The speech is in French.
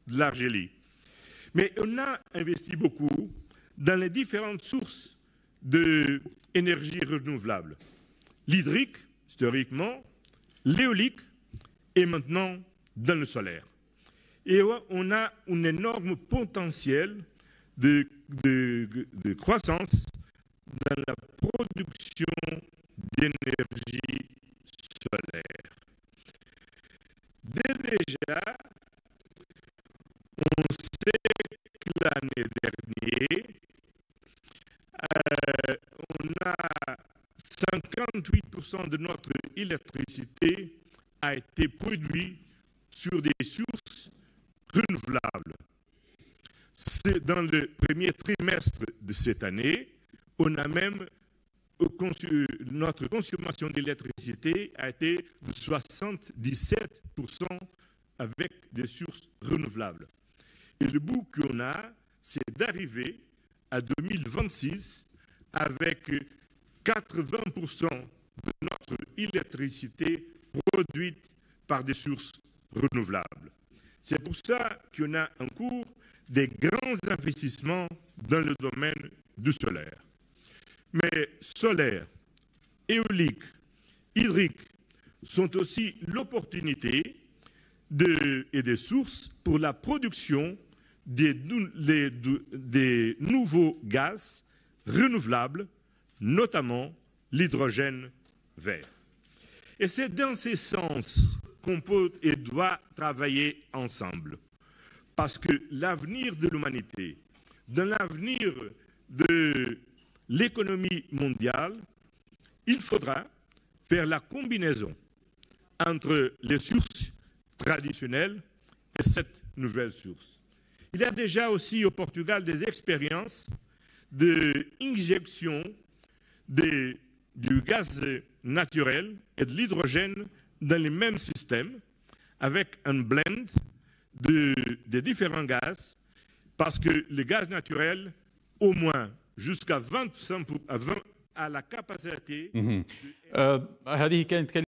de l'Argélie. Mais on a investi beaucoup dans les différentes sources d'énergie renouvelable. L'hydrique, historiquement, l'éolique et maintenant dans le solaire. Et on a un énorme potentiel de croissance dans la production d'énergie solaire. Déjà, on sait que l'année dernière, on a 58% de notre électricité a été produite sur des sources renouvelables. C'est dans le premier trimestre de cette année, on a même notre consommation d'électricité a été de 77% avec des sources renouvelables. Et le but qu'on a, c'est d'arriver à 2026 avec 80% de notre électricité produite par des sources renouvelables. C'est pour ça qu'on a en cours des grands investissements dans le domaine du solaire. Mais solaire, éolique, hydrique sont aussi l'opportunité et des sources pour la production des nouveaux gaz renouvelables, notamment l'hydrogène vert. Et c'est dans ce sens qu'on peut et doit travailler ensemble. Parce que l'avenir de l'humanité, dans l'avenir de l'économie mondiale, il faudra faire la combinaison entre les sources traditionnelles et cette nouvelle source. Il y a déjà aussi au Portugal des expériences d'injection du gaz naturel et de l'hydrogène dans les mêmes systèmes avec un blend de différents gaz parce que le gaz naturel, au moins jusqu'à 20% à la capacité. هذه كانت